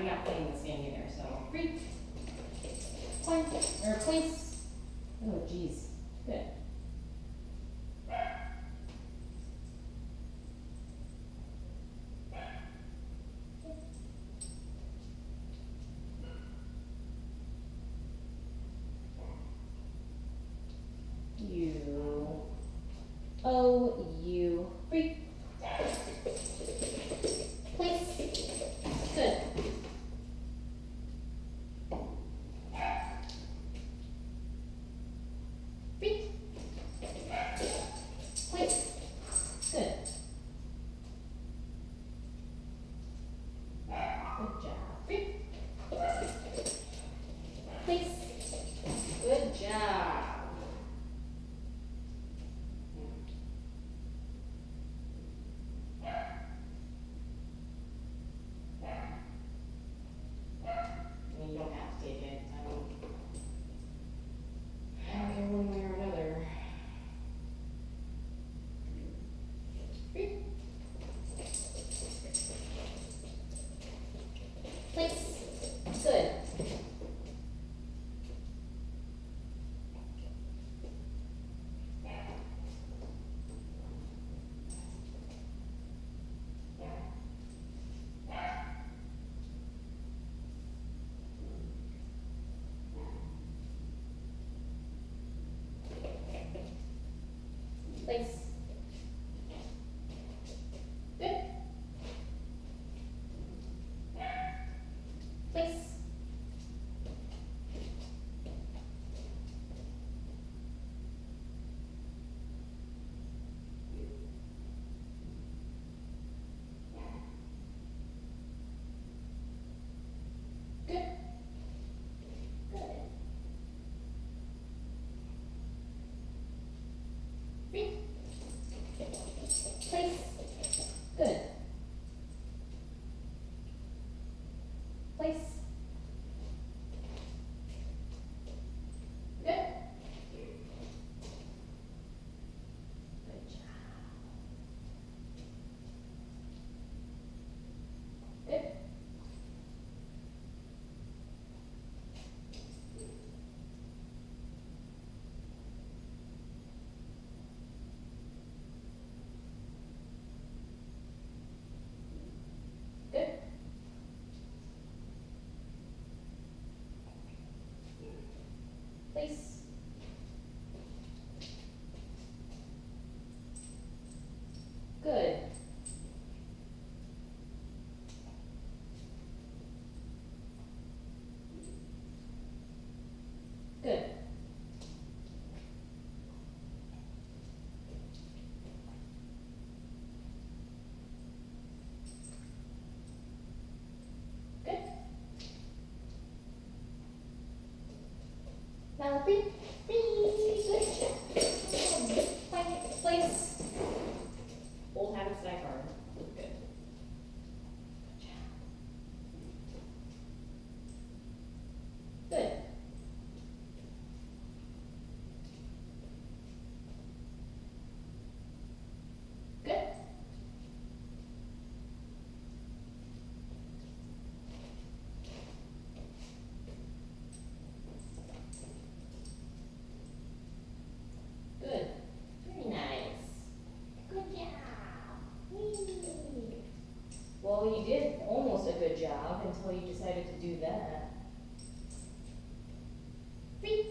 I'm not playing this game either, so. Free. Point, or place. Oh, geez. Good. You. Free. Place. Good. Free. Place. Good. Good job. Free. Place. Good job. You don't have to take it. I don't care one way or another. Free. Place. Good. Place. Good. Place. Good. Good. Free. Place. Good. Place. Good. Good job. Good. Good. Place. Good. Good. Good. Now free. Free. Good job. Place. Old habits die hard. Good. Good job. Good. Good. Good. Very nice. Good job. Whee. Well, you did almost a good job until you decided to do that. Free.